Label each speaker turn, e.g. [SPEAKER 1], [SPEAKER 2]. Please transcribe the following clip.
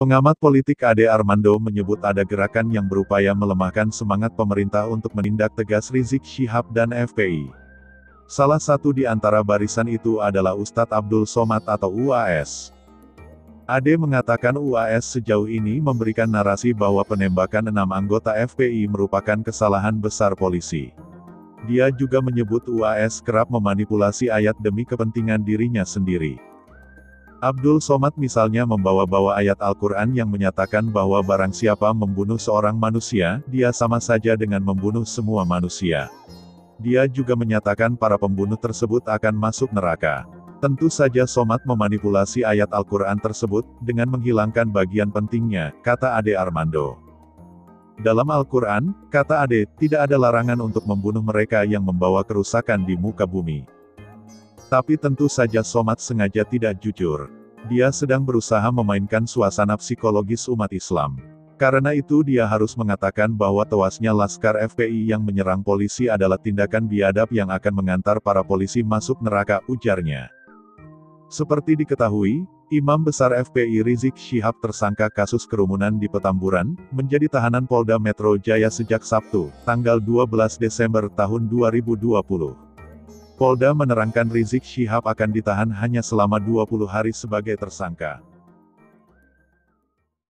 [SPEAKER 1] Pengamat politik Ade Armando menyebut ada gerakan yang berupaya melemahkan semangat pemerintah untuk menindak tegas Rizik Syihab dan FPI. Salah satu di antara barisan itu adalah Ustadz Abdul Somad atau UAS. Ade mengatakan UAS sejauh ini memberikan narasi bahwa penembakan 6 anggota FPI merupakan kesalahan besar polisi. Dia juga menyebut UAS kerap memanipulasi ayat demi kepentingan dirinya sendiri. Abdul Somad misalnya membawa-bawa ayat Al-Quran yang menyatakan bahwa barang siapa membunuh seorang manusia, dia sama saja dengan membunuh semua manusia. Dia juga menyatakan para pembunuh tersebut akan masuk neraka. Tentu saja Somad memanipulasi ayat Al-Quran tersebut, dengan menghilangkan bagian pentingnya, kata Ade Armando. Dalam Al-Quran, kata Ade, tidak ada larangan untuk membunuh mereka yang membawa kerusakan di muka bumi. Tapi tentu saja Somad sengaja tidak jujur. Dia sedang berusaha memainkan suasana psikologis umat Islam. Karena itu dia harus mengatakan bahwa tewasnya Laskar FPI yang menyerang polisi adalah tindakan biadab yang akan mengantar para polisi masuk neraka, ujarnya. Seperti diketahui, Imam Besar FPI Rizik Syihab tersangka kasus kerumunan di Petamburan, menjadi tahanan Polda Metro Jaya sejak Sabtu, tanggal 12 Desember tahun 2020. Polda menerangkan Rizik Syihab akan ditahan hanya selama 20 hari sebagai tersangka.